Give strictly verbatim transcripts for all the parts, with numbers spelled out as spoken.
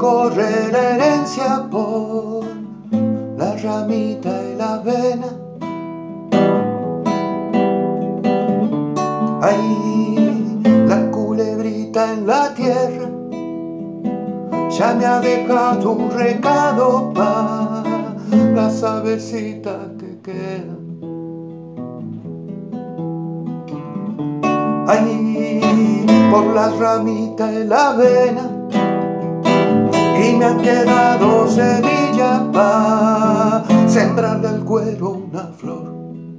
corre la herencia por la ramita y la avena. Ahí la culebrita en la tierra ya me ha dejado un recado para las avecitas que quedan. Ahí por las ramitas de la avena, y me han quedado semillas para sembrarle al cuero una flor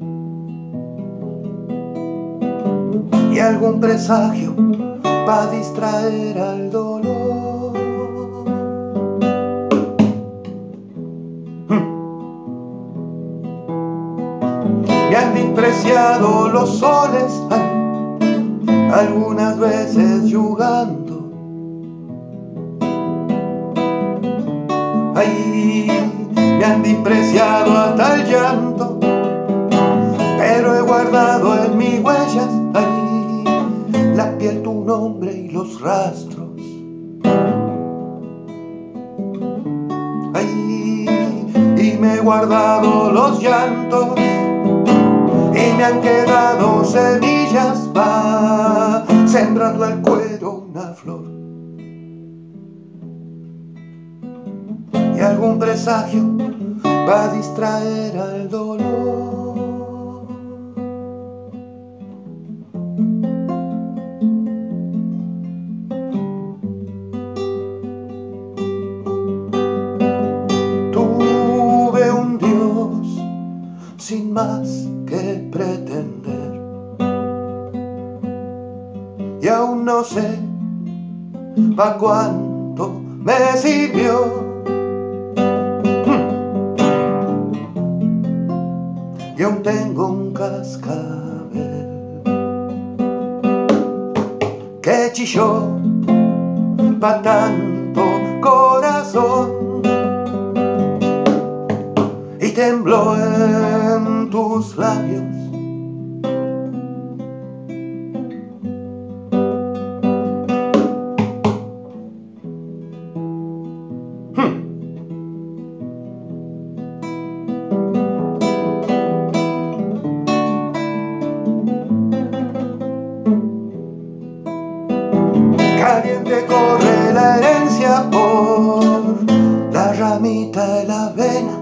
y algún presagio para distraer al dolor. Me han despreciado los soles, ay, algunas veces yugando. Ahí me han despreciado hasta el llanto, pero he guardado en mis huellas ahí la piel, tu nombre y los rastros. Ahí y me he guardado los llantos y me han quedado semillas para sembrarle al cuero una flor y algún presagio para distraer al dolor. Tuve un Dios sin más que pretender y aún no sé pa' cuánto me sirvió. Y aún tengo un cascabel que chilló pa' tanto corazón y tembló en tus labios. Caliente corre la herencia por la ramita de la avena.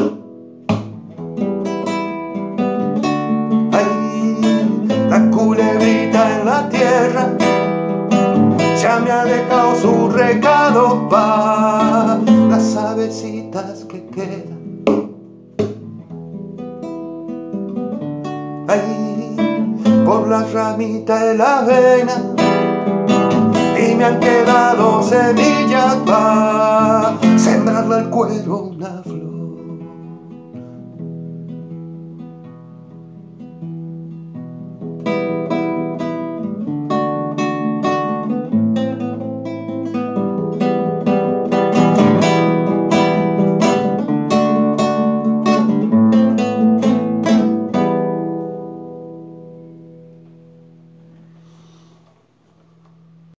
Ahí la culebrita en la tierra ya me ha dejado su recado pa' las avecitas que quedan. Ahí por la ramita de la avena, y me han quedado semillas para sembrarle al cuero una flor